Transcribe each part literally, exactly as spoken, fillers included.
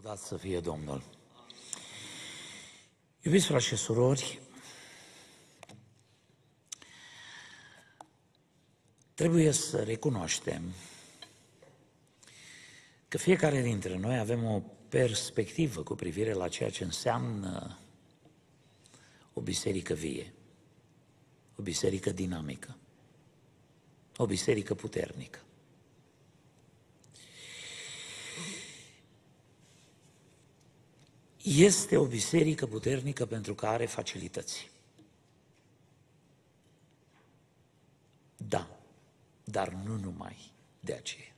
Lăudați să fie Domnul! Iubiți frați și surori, trebuie să recunoaștem că fiecare dintre noi avem o perspectivă cu privire la ceea ce înseamnă o biserică vie, o biserică dinamică, o biserică puternică. Este o biserică puternică pentru că are facilități. Da, dar nu numai de aceea.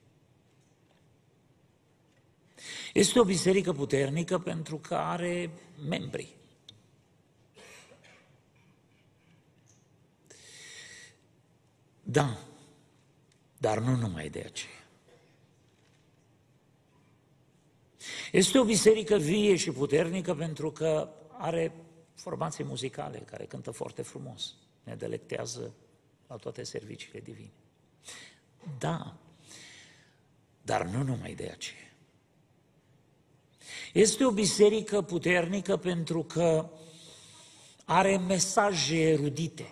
Este o biserică puternică pentru că are membri. Da, dar nu numai de aceea. Este o biserică vie și puternică pentru că are formații muzicale care cântă foarte frumos, ne delectează la toate serviciile divine. Da, dar nu numai de aceea. Este o biserică puternică pentru că are mesaje erudite.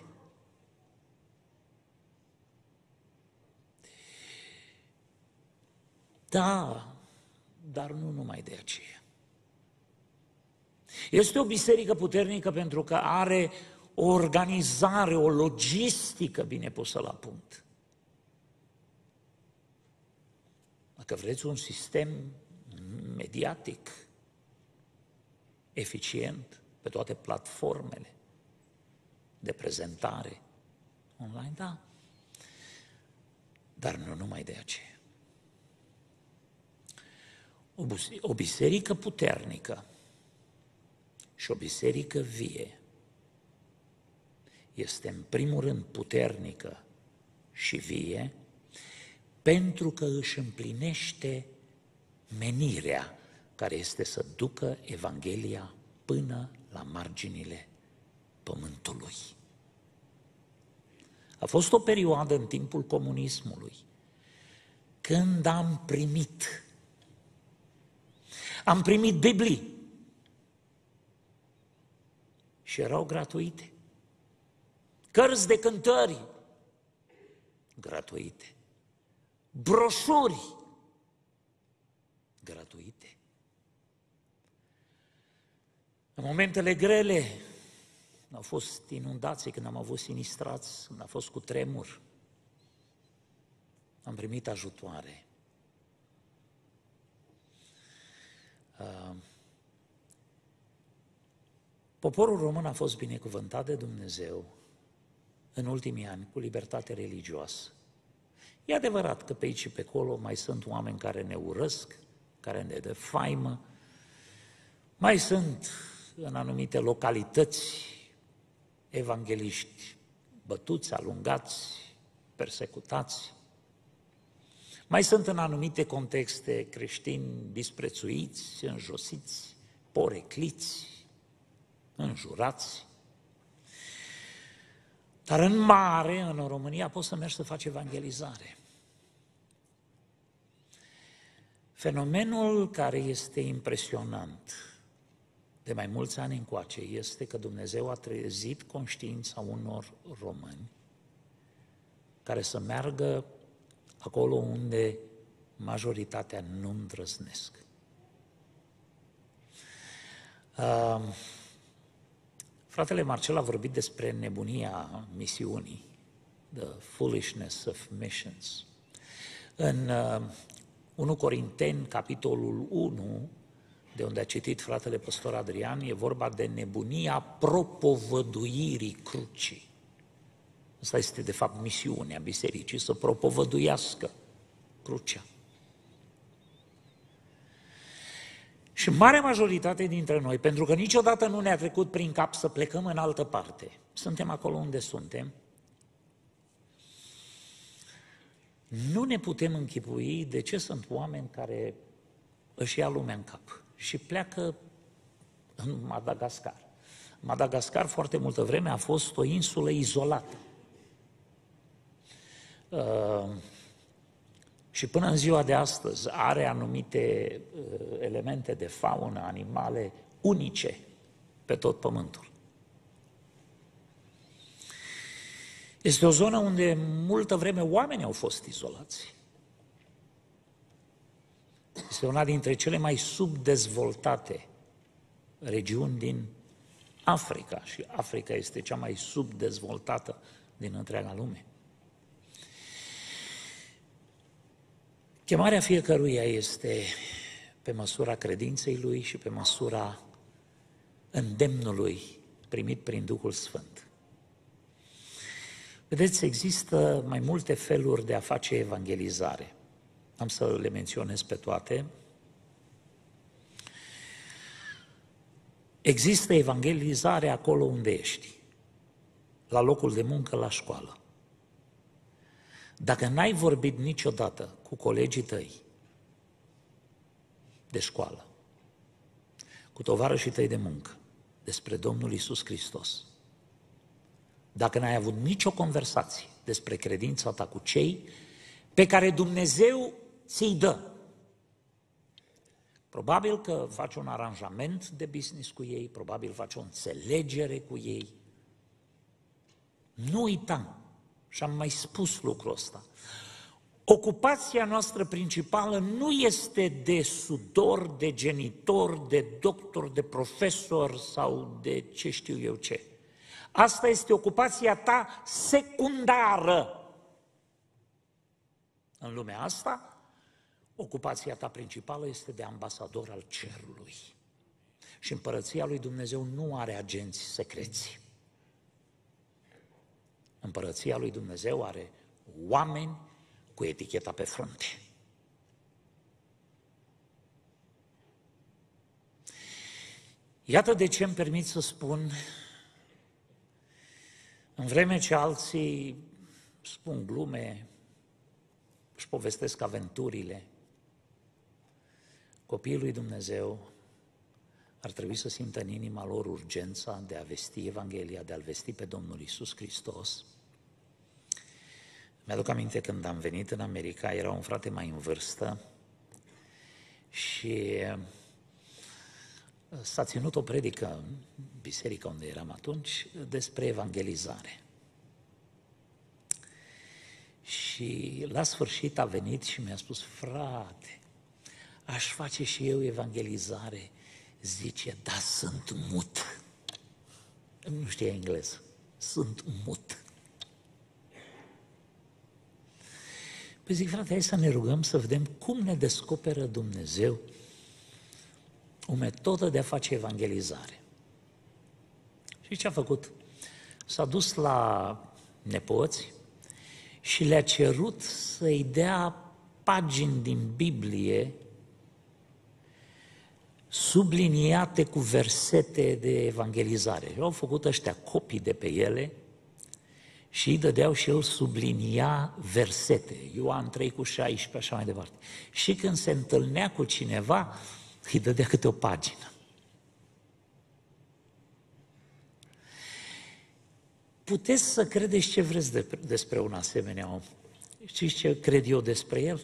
Da, dar nu numai de aceea. Este o biserică puternică pentru că are o organizare, o logistică bine pusă la punct. Dacă vreți un sistem mediatic, eficient, pe toate platformele de prezentare online, da, dar nu numai de aceea. O biserică puternică și o biserică vie este în primul rând puternică și vie pentru că își împlinește menirea care este să ducă Evanghelia până la marginile pământului. A fost o perioadă în timpul comunismului când am primit Am primit Biblii și erau gratuite. Cărți de cântări gratuite. Broșuri gratuite. În momentele grele, când au fost inundații, când am avut sinistrați, când a fost cu tremur, am primit ajutoare. Poporul român a fost binecuvântat de Dumnezeu în ultimii ani cu libertate religioasă. E adevărat că pe aici și pe acolo mai sunt oameni care ne urăsc, care ne dă faimă, mai sunt în anumite localități evangeliști bătuți, alungați, persecutați. Mai sunt în anumite contexte creștini disprețuiți, înjosiți, porecliți, înjurați. Dar în mare, în România, poți să mergi să faci evangelizare. Fenomenul care este impresionant de mai mulți ani încoace este că Dumnezeu a trezit conștiința unor români care să meargă acolo unde majoritatea nu îndrăznesc. Uh, fratele Marcel a vorbit despre nebunia misiunii, the foolishness of missions. În uh, unu Corinteni, capitolul unu, de unde a citit fratele păstor Adrian, e vorba de nebunia propovăduirii crucii. Asta este, de fapt, misiunea bisericii, să propovăduiască crucea. Și marea majoritate dintre noi, pentru că niciodată nu ne-a trecut prin cap să plecăm în altă parte, suntem acolo unde suntem, nu ne putem închipui de ce sunt oameni care își ia lumea în cap și pleacă în Madagascar. Madagascar foarte multă vreme a fost o insulă izolată. Uh, și până în ziua de astăzi are anumite uh, elemente de faună, animale unice pe tot pământul. Este o zonă unde multă vreme oamenii au fost izolați. Este una dintre cele mai subdezvoltate regiuni din Africa și Africa este cea mai subdezvoltată din întreaga lume. Chemarea fiecăruia este pe măsura credinței lui și pe măsura îndemnului primit prin Duhul Sfânt. Vedeți, există mai multe feluri de a face evangelizare. Am să le menționez pe toate. Există evangelizare acolo unde ești, la locul de muncă, la școală. Dacă n-ai vorbit niciodată cu colegii tăi de școală, cu tovarășii tăi de muncă, despre Domnul Iisus Hristos, dacă n-ai avut nicio conversație despre credința ta cu cei pe care Dumnezeu ți-i dă, probabil că faci un aranjament de business cu ei, probabil faci o înțelegere cu ei. Nu uita, și am mai spus lucrul ăsta, ocupația noastră principală nu este de sudor, de genitor, de doctor, de profesor sau de ce știu eu ce. Asta este ocupația ta secundară. În lumea asta, ocupația ta principală este de ambasador al cerului. Și împărăția lui Dumnezeu nu are agenți secreți. Împărăția lui Dumnezeu are oameni cu eticheta pe frunte. Iată de ce îmi permit să spun, în vreme ce alții spun glume, își povestesc aventurile, copiii lui Dumnezeu ar trebui să simtă în inima lor urgența de a vesti Evanghelia, de a-L vesti pe Domnul Iisus Hristos. Mi-aduc aminte când am venit în America, era un frate mai în vârstă și s-a ținut o predică în biserica unde eram atunci despre evangelizare. Și la sfârșit a venit și mi-a spus, frate, aș face și eu evangelizare. Zice, da, sunt mut. Nu știa engleză. Sunt mut. Păi zic, frate, hai să ne rugăm să vedem cum ne descoperă Dumnezeu o metodă de a face evangelizare. Și ce a făcut? S-a dus la nepoți și le-a cerut să-i dea pagini din Biblie subliniate cu versete de evangelizare. Au făcut ăștia copii de pe ele și îi dădeau și el sublinia versete. Ioan trei cu șaisprezece, așa mai departe. Și când se întâlnea cu cineva, îi dădea câte o pagină. Puteți să credeți ce vreți de, despre un asemenea om. Știți ce cred eu despre el?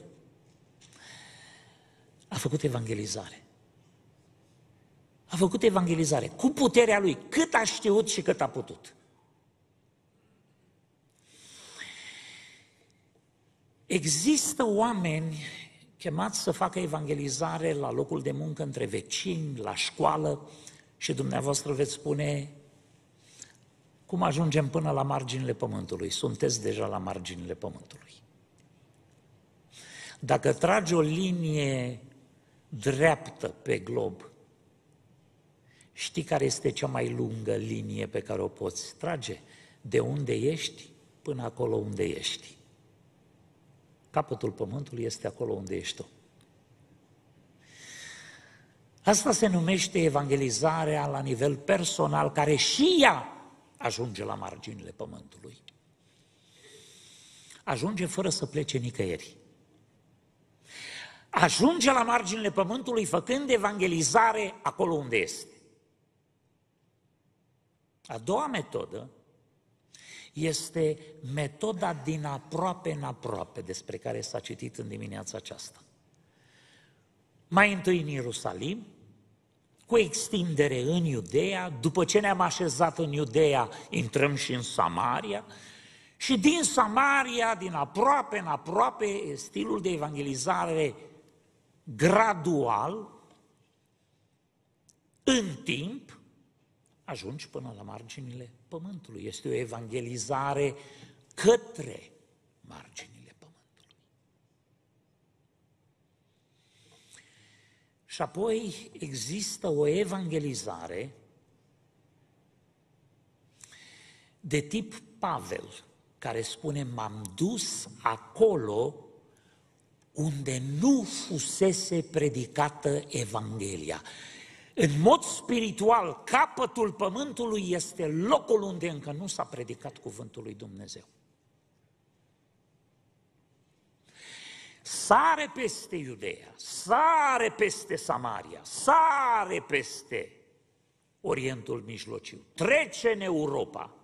A făcut evangelizare. A făcut evangelizare cu puterea lui, cât a știut și cât a putut. Există oameni chemați să facă evangelizare la locul de muncă, între vecini, la școală și dumneavoastră veți spune, cum ajungem până la marginile pământului? Sunteți deja la marginile pământului. Dacă tragi o linie dreaptă pe glob, știi care este cea mai lungă linie pe care o poți trage? De unde ești până acolo unde ești. Capătul pământului este acolo unde ești tu. Asta se numește evangelizarea la nivel personal, care și ea ajunge la marginile pământului. Ajunge fără să plece nicăieri. Ajunge la marginile pământului făcând evangelizare acolo unde este. A doua metodă este metoda din aproape în aproape despre care s-a citit în dimineața aceasta. Mai întâi în Ierusalim, cu extindere în Iudeea, după ce ne-am așezat în Iudeea, intrăm și în Samaria, și din Samaria, din aproape în aproape, stilul de evangelizare gradual, în timp, ajungi până la marginile pământului. Este o evangelizare către marginile pământului. Și apoi există o evangelizare de tip Pavel, care spune, m-am dus acolo unde nu fusese predicată Evanghelia. În mod spiritual, capătul pământului este locul unde încă nu s-a predicat cuvântul lui Dumnezeu. Sare peste Iudeea, sare peste Samaria, sare peste Orientul Mijlociu, trece în Europa.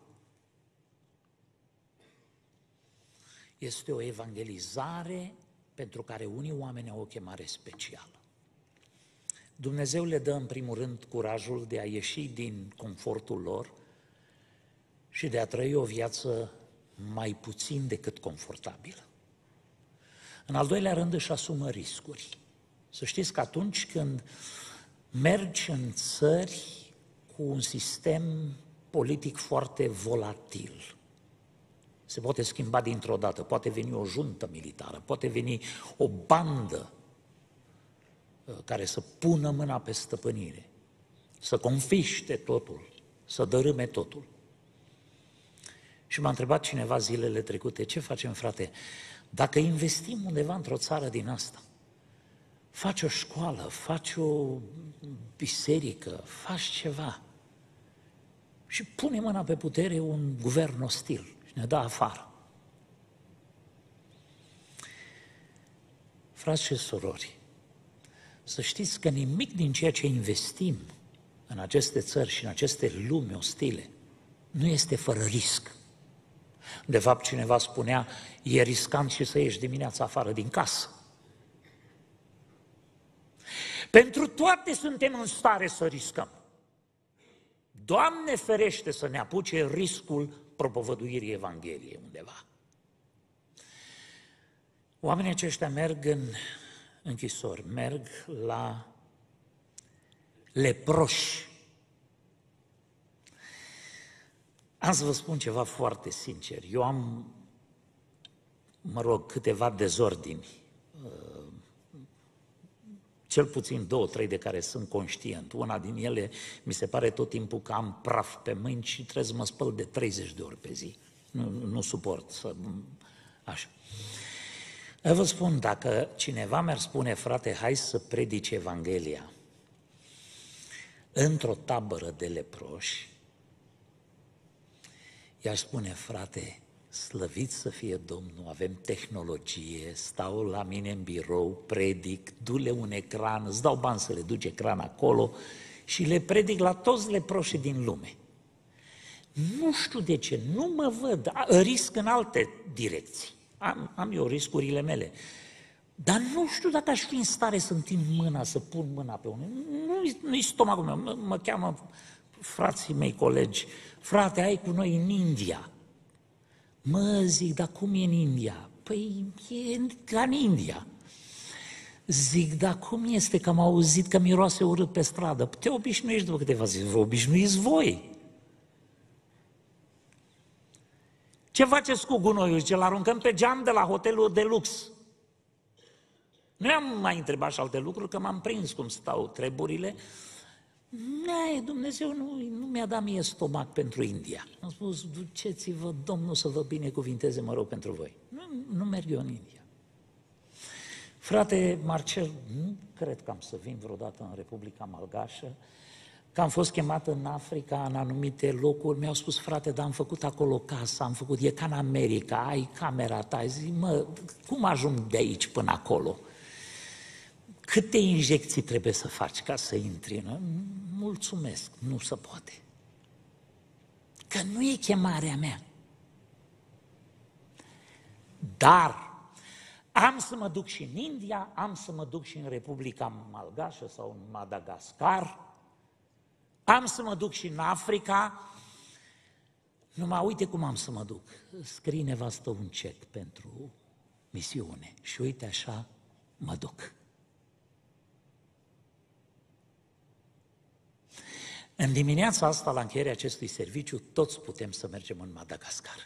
Este o evangelizare pentru care unii oameni au o chemare specială. Dumnezeu le dă în primul rând curajul de a ieși din confortul lor și de a trăi o viață mai puțin decât confortabilă. În al doilea rând își asumă riscuri. Să știți că atunci când mergi în țări cu un sistem politic foarte volatil, se poate schimba dintr-o dată, poate veni o juntă militară, poate veni o bandă care să pună mâna pe stăpânire, să confiște totul, să dărâme totul. Și m-a întrebat cineva zilele trecute, ce facem, frate? Dacă investim undeva într-o țară din asta, faci o școală, faci o biserică, faci ceva și pune mâna pe putere un guvern ostil și ne dă afară. Frați și surori, să știți că nimic din ceea ce investim în aceste țări și în aceste lumi ostile nu este fără risc. De fapt, cineva spunea, e riscant și să ieși dimineața afară din casă. Pentru toate suntem în stare să riscăm. Doamne ferește să ne apuce riscul propovăduirii Evangheliei undeva. Oamenii aceștia merg în închisori, merg la leproși. Am să vă spun ceva foarte sincer. Eu am, mă rog, câteva dezordini, cel puțin două, trei de care sunt conștient. Una din ele mi se pare tot timpul că am praf pe mâini și trebuie să mă spăl de treizeci de ori pe zi. Nu, nu suport să... Așa. Eu vă spun, dacă cineva mi-ar spune, frate, hai să predici Evanghelia într-o tabără de leproși, i-aș spune, frate, slăvit să fie Domnul, avem tehnologie, stau la mine în birou, predic, du-le un ecran, îți dau bani să le duci ecran acolo și le predic la toți leproșii din lume. Nu știu de ce, nu mă văd, risc în alte direcții. Am, am eu riscurile mele. Dar nu știu dacă aș fi în stare să întind mâna, să pun mâna pe unul. Nu-i, nu-i stomacul meu, mă, mă cheamă frații mei colegi, frate, ai cu noi în India. Mă, zic, dar cum e în India? Păi e ca în India. Zic, dar cum este că am auzit că miroase urât pe stradă? Te obișnuiești după câteva zile, vă obișnuiți voi. Ce faceți cu gunoiul? Zice, îl aruncăm pe geam de la hotelul de lux. Nu am mai întrebat și alte lucruri, că m-am prins cum stau treburile. N-ai, Dumnezeu nu, nu mi-a dat mie stomac pentru India. Am spus, duceți-vă, Domnul să vă binecuvinteze, mă rog, pentru voi. Nu, nu merg eu în India. Frate Marcel, nu cred că am să vin vreodată în Republica Malgașă, că am fost chemat în Africa, în anumite locuri, mi-au spus, frate, dar am făcut acolo casa, am făcut, e ca în America, ai camera ta, zic, mă, cum ajung de aici până acolo? Câte injecții trebuie să faci ca să intri? Nu? Mulțumesc, nu se poate. Că nu e chemarea mea. Dar am să mă duc și în India, am să mă duc și în Republica Malgașă sau în Madagascar, am să mă duc și în Africa, numai uite cum am să mă duc. Scrie nevastă un cec pentru misiune și uite așa mă duc. În dimineața asta, la încheierea acestui serviciu, toți putem să mergem în Madagascar.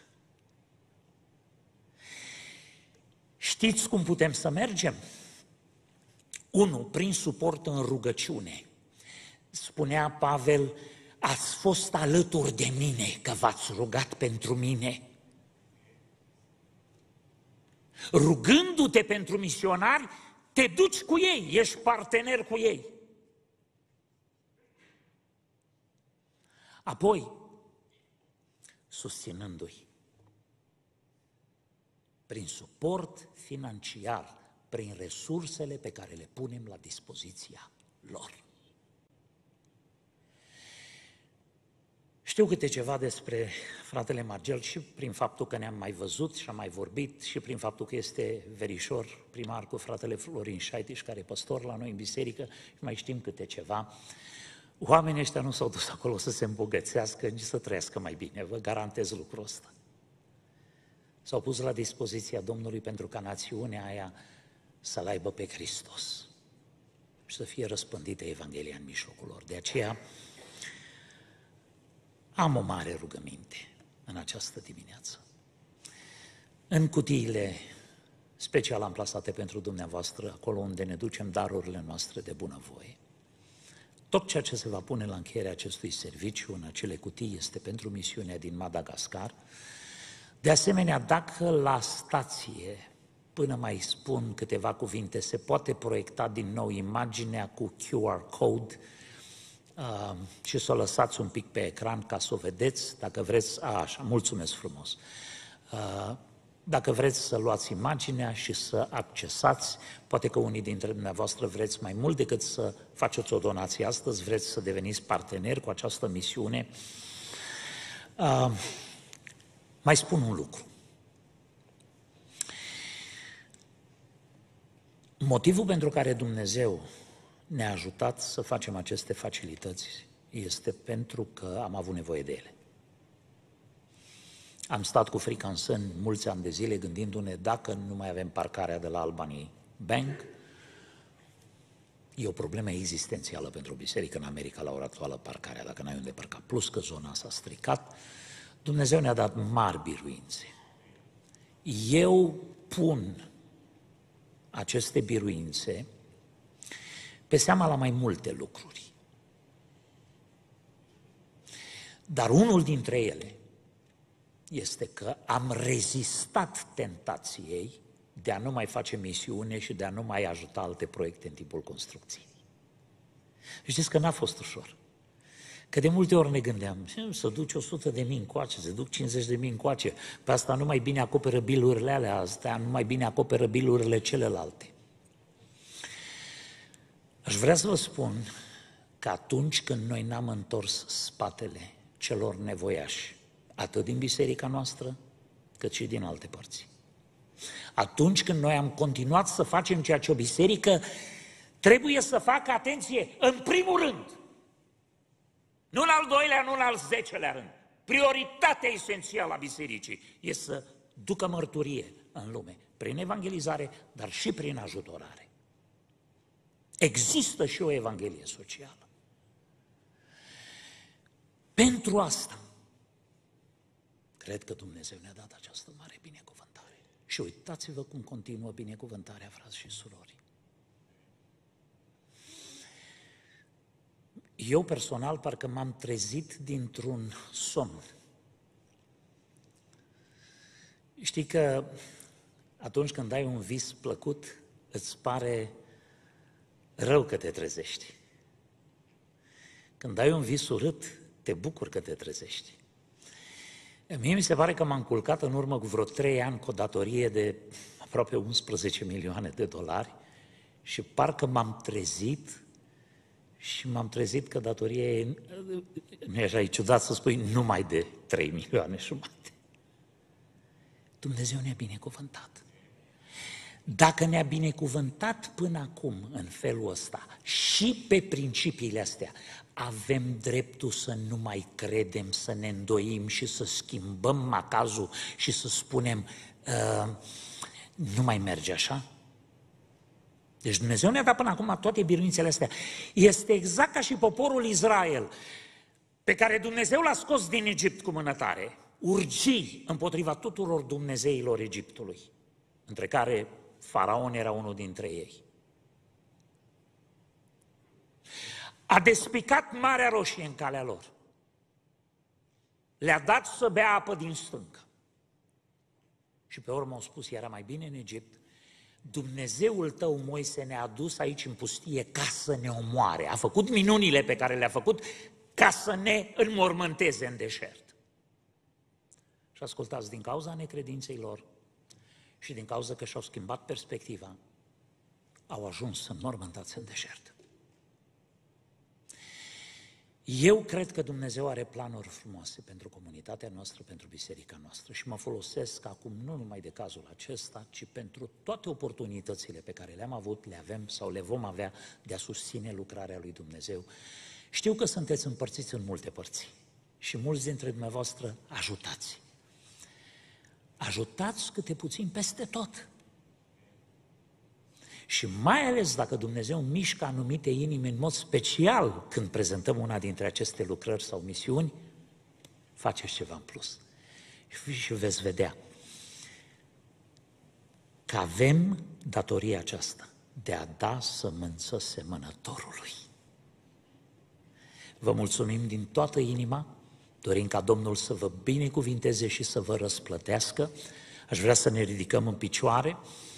Știți cum putem să mergem? Unu, prin suport în rugăciune. Spunea Pavel, ați fost alături de mine, că v-ați rugat pentru mine. Rugându-te pentru misionari, te duci cu ei, ești partener cu ei. Apoi, susținându-i prin suport financiar, prin resursele pe care le punem la dispoziția lor. Știu câte ceva despre fratele Margel și prin faptul că ne-am mai văzut și am mai vorbit și prin faptul că este verișor primar cu fratele Florin Șaitiș, care e păstor la noi în biserică și mai știm câte ceva. Oamenii ăștia nu s-au dus acolo să se îmbogățească, nici să trăiască mai bine, vă garantez lucrul ăsta. S-au pus la dispoziția Domnului pentru ca națiunea aia să-L aibă pe Hristos și să fie răspândită Evanghelia în mijlocul lor. De aceea am o mare rugăminte în această dimineață. În cutiile special amplasate pentru dumneavoastră, acolo unde ne ducem darurile noastre de bunăvoie, tot ceea ce se va pune la încheierea acestui serviciu în acele cutii este pentru misiunea din Madagascar. De asemenea, dacă la stație, până mai spun câteva cuvinte, se poate proiecta din nou imaginea cu Q R code uh, și să o lăsați un pic pe ecran ca să o vedeți, dacă vreți, a, așa, mulțumesc frumos. Uh, Dacă vreți să luați imaginea și să accesați, poate că unii dintre dumneavoastră vreți mai mult decât să faceți o donație astăzi, vreți să deveniți parteneri cu această misiune. Uh, mai spun un lucru. Motivul pentru care Dumnezeu ne-a ajutat să facem aceste facilități este pentru că am avut nevoie de ele. Am stat cu frica în sân mulți ani de zile gândindu-ne dacă nu mai avem parcarea de la Albany Bank. E o problemă existențială pentru biserică în America la ora actuală parcarea, dacă n-ai unde parca, plus că zona s-a stricat. Dumnezeu ne-a dat mari biruințe. Eu pun aceste biruințe pe seama la mai multe lucruri. Dar unul dintre ele este că am rezistat tentației de a nu mai face misiune și de a nu mai ajuta alte proiecte în timpul construcției. Știți că n-a fost ușor. Că de multe ori ne gândeam, să duci o sută de mii încoace, să duc cincizeci de mii încoace, pe asta nu mai bine acoperă bilurile alea, astea nu mai bine acoperă bilurile celelalte. Aș vrea să vă spun că atunci când noi n-am întors spatele celor nevoiași, atât din biserica noastră, cât și din alte părți. Atunci când noi am continuat să facem ceea ce o biserică trebuie să facă, atenție, în primul rând, nu în al doilea, nu în al zecelea rând, prioritatea esențială a bisericii este să ducă mărturie în lume, prin evangelizare, dar și prin ajutorare. Există și o evanghelie socială. Pentru asta, cred că Dumnezeu ne-a dat această mare binecuvântare. Și uitați-vă cum continuă binecuvântarea, frați și surori. Eu personal parcă m-am trezit dintr-un somn. Știi că atunci când ai un vis plăcut, îți pare rău că te trezești. Când ai un vis urât, te bucuri că te trezești. Mie mi se pare că m-am culcat în urmă cu vreo trei ani cu o datorie de aproape unsprezece milioane de dolari și parcă m-am trezit și m-am trezit că datoria e, nu e așa, e ciudat să spui, numai de trei milioane și jumate. Dumnezeu ne-a binecuvântat. Dacă ne-a binecuvântat până acum în felul ăsta și pe principiile astea, avem dreptul să nu mai credem, să ne îndoim și să schimbăm macazul și să spunem uh, nu mai merge așa? Deci Dumnezeu ne-a dat până acum toate biruințele astea. Este exact ca și poporul Israel, pe care Dumnezeu l-a scos din Egipt cu mână tare, urgii împotriva tuturor dumnezeilor Egiptului, între care Faraon era unul dintre ei. A despicat Marea Roșie în calea lor. Le-a dat să bea apă din stâncă. Și pe urmă au spus, era mai bine în Egipt, Dumnezeul tău, Moise, ne-a adus aici în pustie ca să ne omoare. A făcut minunile pe care le-a făcut ca să ne înmormânteze în deșert. Și ascultați, din cauza necredinței lor și din cauza că și-au schimbat perspectiva, au ajuns înmormântați în deșert. Eu cred că Dumnezeu are planuri frumoase pentru comunitatea noastră, pentru biserica noastră și mă folosesc acum nu numai de cazul acesta, ci pentru toate oportunitățile pe care le-am avut, le avem sau le vom avea de a susține lucrarea lui Dumnezeu. Știu că sunteți împărțiți în multe părți și mulți dintre dumneavoastră ajutați. Ajutați câte puțin peste tot. Și mai ales dacă Dumnezeu mișcă anumite inimi în mod special când prezentăm una dintre aceste lucrări sau misiuni, faceți ceva în plus. Și veți vedea că avem datoria aceasta de a da sămânță semănătorului. Vă mulțumim din toată inima, dorim ca Domnul să vă binecuvinteze și să vă răsplătească. Aș vrea să ne ridicăm în picioare.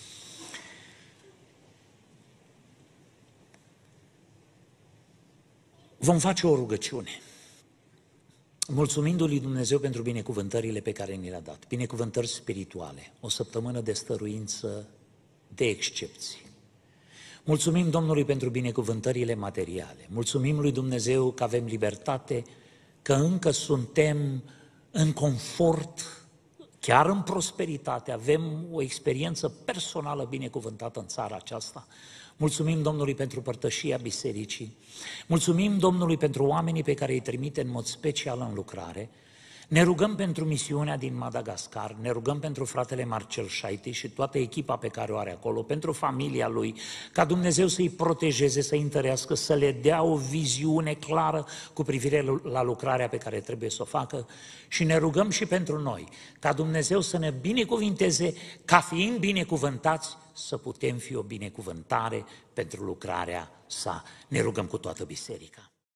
Vom face o rugăciune, mulțumindu-i lui Dumnezeu pentru binecuvântările pe care ni le-a dat, binecuvântări spirituale, o săptămână de stăruință de excepție. Mulțumim Domnului pentru binecuvântările materiale, mulțumim lui Dumnezeu că avem libertate, că încă suntem în confort, chiar în prosperitate, avem o experiență personală binecuvântată în țara aceasta. Mulțumim Domnului pentru părtășia bisericii, mulțumim Domnului pentru oamenii pe care îi trimite în mod special în lucrare, ne rugăm pentru misiunea din Madagascar, ne rugăm pentru fratele Marcel Șaiti și toată echipa pe care o are acolo, pentru familia lui, ca Dumnezeu să-i protejeze, să-i întărească, să le dea o viziune clară cu privire la lucrarea pe care trebuie să o facă și ne rugăm și pentru noi, ca Dumnezeu să ne binecuvinteze, ca fiind binecuvântați, să putem fi o binecuvântare pentru lucrarea sa. Ne rugăm cu toată biserica.